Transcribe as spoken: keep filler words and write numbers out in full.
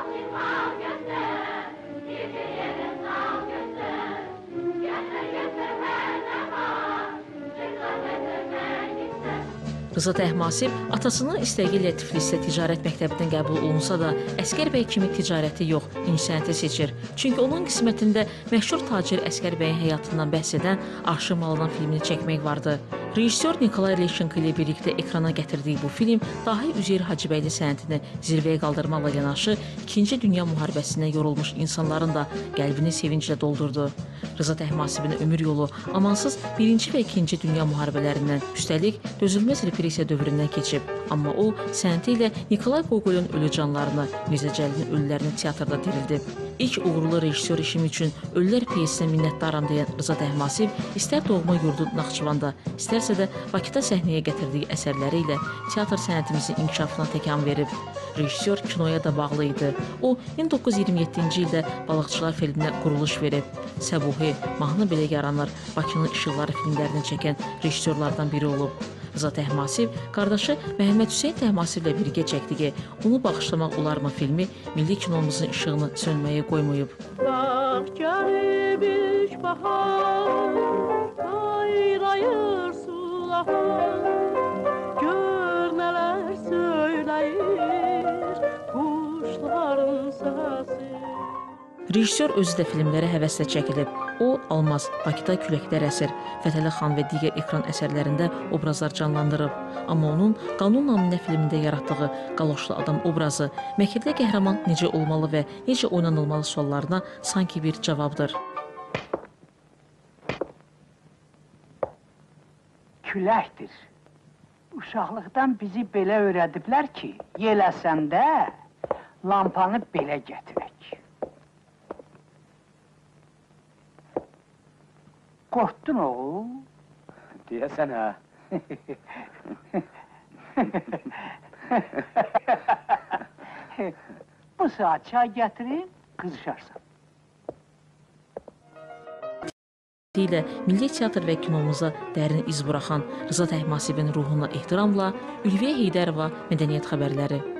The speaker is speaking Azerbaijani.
Rıza Təhmasib atasının istəyi ilə Tiflisdə ticarət məktəbindən qəbul olunsa da, Əsgər bəy kimi ticarəti yox, incəsənəti seçir. Çünki onun qismətində məşhur tacir Əsgər bəyin həyatından bəhs edən Aşıq Malalan filmini çəkmək vardı. Rejissor Nikolay Leşenko ilə birlikdə ekrana gətirdiyi bu film dahi Üzeyir Hacıbəyli sənətini zirvəyə qaldırmaqla yanaşı, İkinci Dünya müharibəsində yorulmuş insanların da qəlbini sevinclə doldurdu. Rıza Təhmasibin ömür yolu amansız Birinci və İkinci Dünya müharibələrindən, üstəlik dözülməz repressiya dövründən keçib. Amma o, sənəti ilə Nikolay Gogolun ölü canlarını, Mirzə Cəlilin ölülərini teatrda dirildi. İlk uğurlu rejissor işim üçün Ölülər pyesinə minnətdaram deyən Rıza Təhmasib istər doğma yurdu Naxçıvanda, istərsə də Bakıda səhnəyə gətirdiyi əsərləri ilə teatr sənətimizin inkişafına təkan verib. Rejissor kinoya da bağlı idi. O, min doqquz yüz iyirmi yeddinci ildə Balıqçılar filminə quruluş verib. Səbuhi, Mahnı belə yaranır, Bakının işıqları filmlərini çəkən rejissorlardan biri olub. Rıza Təhmasib, qardaşı Məhəmməd Hüseyn Təhmasiblə birgə çəkdiyi Onu Bağışlamaq Olarmı filmi milli kinomuzun işığını sönməyə qoymayıb. Bax gəlib ilk bahar, ayrayır sulahar, gör nələr söyləyir quşların səsi. Rejissor özü də filmlərə həvəslə çəkilib. O, Almaz, Bakıda Küləklər əsir, Fətəli xan və digər ekran əsərlərində obrazlar canlandırıb. Amma onun Qanun Naminə filmində yaratdığı qaloşlu adam obrazı, Məkirdə qəhrəman necə olmalı və necə oynanılmalı suallarına sanki bir cavabdır. Küləkdir. Uşaqlıqdan bizi belə öyrədiblər ki, yeləsəndə lampanı belə gətirək. Qorxdun oğul? Deyəsən hə. Bu saat çay gətirib, qızışarsan. ilə milli teatr və kinomuza dərin iz buraxan Rıza Təhmasibin ruhuna ehtiramla Ülviyə Heydərova, Mədəniyyət xəbərləri.